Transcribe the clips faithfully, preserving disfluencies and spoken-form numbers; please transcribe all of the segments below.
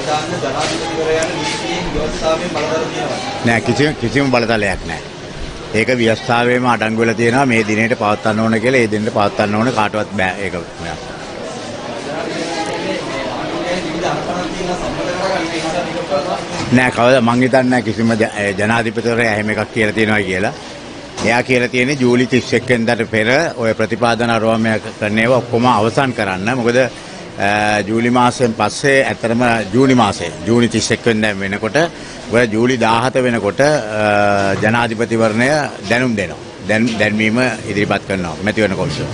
නෑ කිසිම කිසිම බලතලයක් නෑ. ඒක ව්‍යවස්ථාවේම අඩංගු වෙලා තියෙනවා මේ දිනේට පවත්වන්න ඕන කියලා. ඒ දිනේට පවත්වන්න ඕන කාටවත් බෑ ඒක නෑ. නෑ කවදා මං හිතන්නේ නෑ කිසිම ජනාධිපතිවරයා එහෙම එකක් කියලා තියෙනවා කියලා. එයා කියලා තියෙන්නේ ජූලි තිස් එක් වෙනිදාට පෙර ඔය ප්‍රතිපාදන අරවම කරන ඒවා ඔක්කොම අවසන් කරන්න. මොකද ජූලි මාසයෙන් පස්සේ ඇත්තටම ජූනි මාසේ ජූනි තිස් එක් වෙනිදා වෙනකොට ඔය ජූලි දාහත වෙනකොට ජනාධිපතිවරණය දැනුම් දෙනවා. දැන්වීම ඉදිරිපත් කරනවා මැතිවරණ කොමිසම.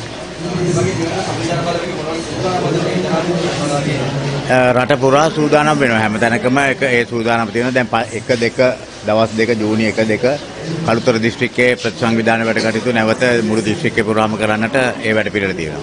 රට පුරා සූදානම් වෙනවා හැම තැනකම එක ඒ සූදානම් තියෙනවා. දැන් එක දෙක දවස් දෙක ජූනි එක දෙක කළුතර දිස්ත්‍රික්කයේ ප්‍රතිසංවිධාන වැඩ කටයුතු නැවත මුළු දිස්ත්‍රික්කේ පුරාම කරන්නට ඒ වැඩ පිළිවෙල තියෙනවා.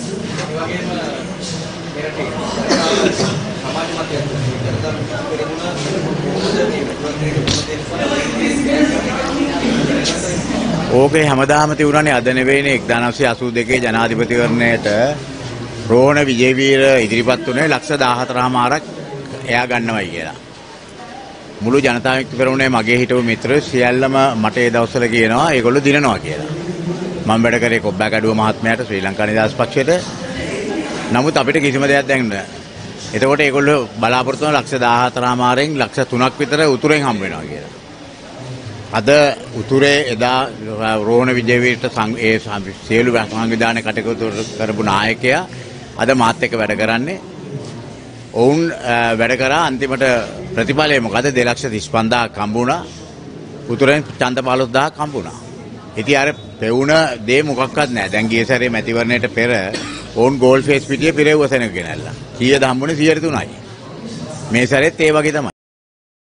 ඕකේ හැමදාම තිබුණානේ අද නෙවෙයිනේ එක්දාස් නවසිය අසූ දෙකේ ජනාධිපතිවරණයට රෝහණ විජේවීර ඉදිරිපත් වුණේ ලක්ෂ දාහතරමාරක් එයා ගන්නවයි කියලා. මුළු ජනතා විමුක්ති පෙරමුණේ මගේ හිටපු මිත්‍රයෝ සියල්ලම මට ඒ දවස්වල කියනවා ඒගොල්ලෝ දිනනවා කියලා. මම වැඩ කරේ කොබ්බෑකඩුව මහත්මයාට ශ්‍රී ලංකා නිදහස් පක්ෂයට. නමුත් අපිට කිසිම දෙයක් දැන් නෑ. එතකොට ඒගොල්ලෝ බලාපොරොත්තු වෙන ලක්ෂ දාහතරමාරෙන් ලක්ෂ තුනක් විතර උතුරෙන් හම්බ වෙනවා කියලා. අද උතුරේ එදා රෝහණ විජේවීරට ඒ සියලු සංවිධානයේ කටයුතු කරපු නායකයා අද මාත් එක්ක වැඩ කරන්නේ. ඔවුන් වැඩ කරා අන්තිමට ප්‍රතිඵලය මොකද දෙලක්ෂ තිස් පන්දාහක් හම්බ වුණා. උතුරෙන් ඡන්ද පහළොස් දහසක් හම්බ වුණා. ඉතින් අර පෙවුන දේ මොකක්වත් නැහැ. දැන් ගිය සැරේ මැතිවරණයට පෙර ඔවුන් ගෝල් ෆේස් පිටියේ පිරෙව්ව සෙනග ගෙනල්ලා. කීයද හම්බුනේ සියයට තුනයි. මේ සැරේත් ඒ වගේ තමයි.